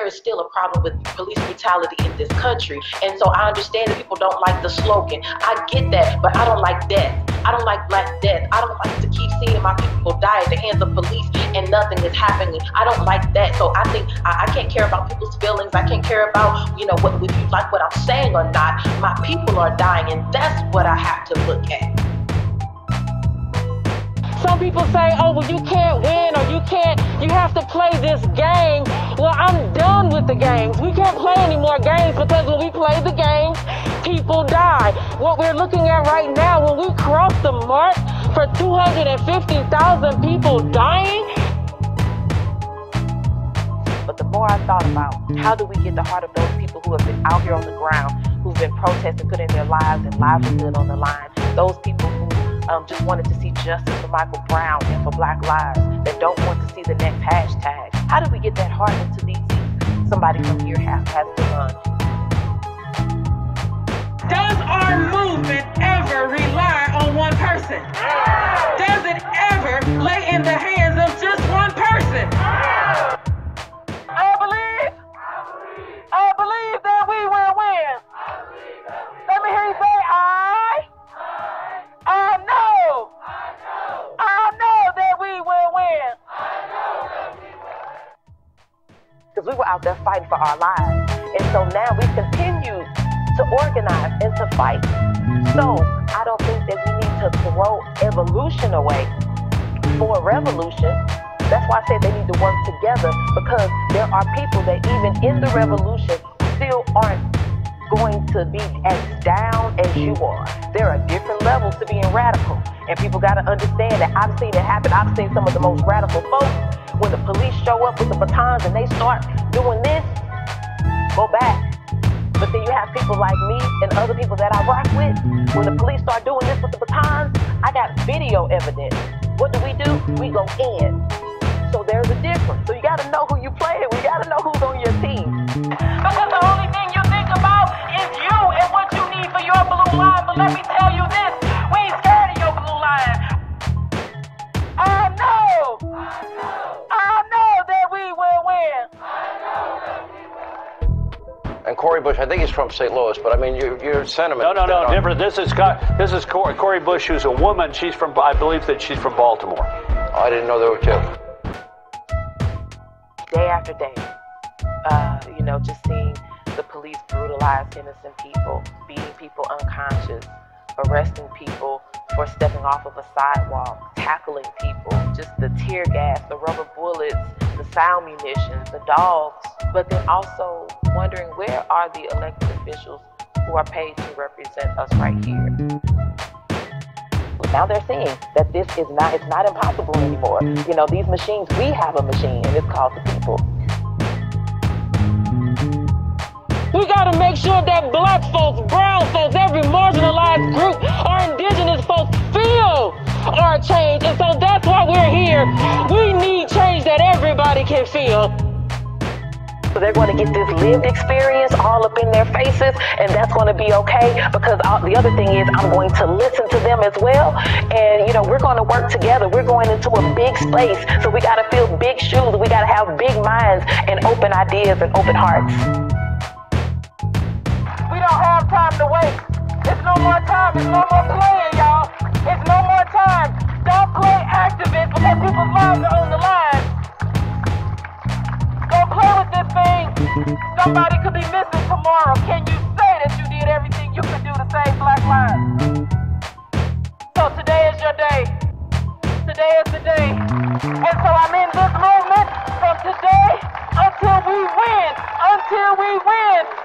there is still a problem with police brutality in this country. And so I understand that people don't like the slogan. I get that, but I don't like death. I don't like black death. I don't like to keep seeing my people die at the hands of police and nothing is happening. I don't like that. So I think I can't care about people's feelings. I can't care about, you know, if you like what I'm saying or not. My people are dying, and that's what I have to look at. Some people say, oh, well, you can't win, or you have to play this game. Well, I'm done with the games. We can't play any more games, because when we play the games, people die. What we're looking at right now, when we cross the mark for 250,000 people dying. But the more I thought about, how do we get the heart of those people who have been out here on the ground, who've been protesting, putting their lives and livelihood on the line, those people who just wanted to see justice for Michael Brown and for Black Lives, that don't want to see the next hashtag. How do we get that heart into these things? Somebody from here has to run. Does our movement ever rely on one person? Does it ever lay in the hands of just one person? I believe that we will win. Let me hear you say, I know that we will win. Because we were out there fighting for our lives. And so now we continue to organize and to fight. So I don't think that we need to throw evolution away for a revolution. That's why I said they need to work together, because there are people that even in the revolution still aren't going to be as down as you are. There are different levels to being radical, and people got to understand that. I've seen it happen. I've seen some of the most radical folks, when the police show up with the batons and they start doing this, go back. But then you have people like me and other people that I rock with. When the police start doing this with the batons, I got video evidence. What do? We go in. So there's a difference. So you got to know who you play with. We got to know who's on your team. Because the only thing you think about is you and what you need for your blue line. But let me tell you this, we ain't scared of your blue line. I know that we will win. And Cori Bush, I think he's from St. Louis, but I mean, your sentiment. No, different. This is Cori Bush, who's a woman. She's from, I believe that she's from Baltimore. Oh, I didn't know there were two. Day after day, just seeing the police brutalize innocent people, beating people unconscious, arresting people for stepping off of a sidewalk, tackling people, just the tear gas, the rubber bullets, the sound munitions, the dogs, but then also wondering, where are the elected officials who are paid to represent us right here? Now they're seeing that it's not impossible anymore. These machines, we have a machine, and it's called the people. We gotta make sure that Black folks, brown folks, every marginalized group, our indigenous folks feel our change. And so that's why we're here. We need change that everybody can feel. They're going to get this lived experience all up in their faces, and that's going to be okay, because the other thing is I'm going to listen to them as well. And, we're going to work together. We're going into a big space, so we got to fill big shoes. We got to have big minds and open ideas and open hearts. We don't have time to waste. It's no more time. It's no more playing, y'all. It's no more time. Don't play activists, because people's lives are on the line. Don't play with this thing. Somebody could be missing tomorrow. Can you say that you did everything you could do to save Black lives? So today is your day. Today is the day. And so I'm in this movement from today until we win. Until we win.